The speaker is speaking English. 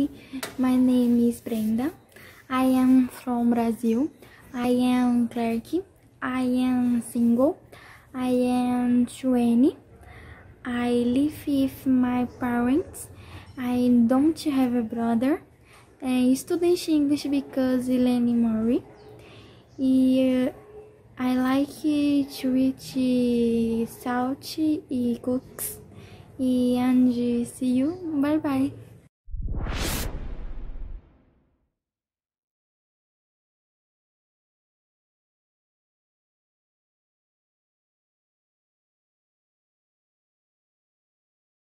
Hi, my name is Brenda. I am from Brazil. I am Clark. I am single. I am 20. I live with my parents. I don't have a brother. I study English because Eleni Mori. I like to eat salt and cooks. And see you. Bye bye.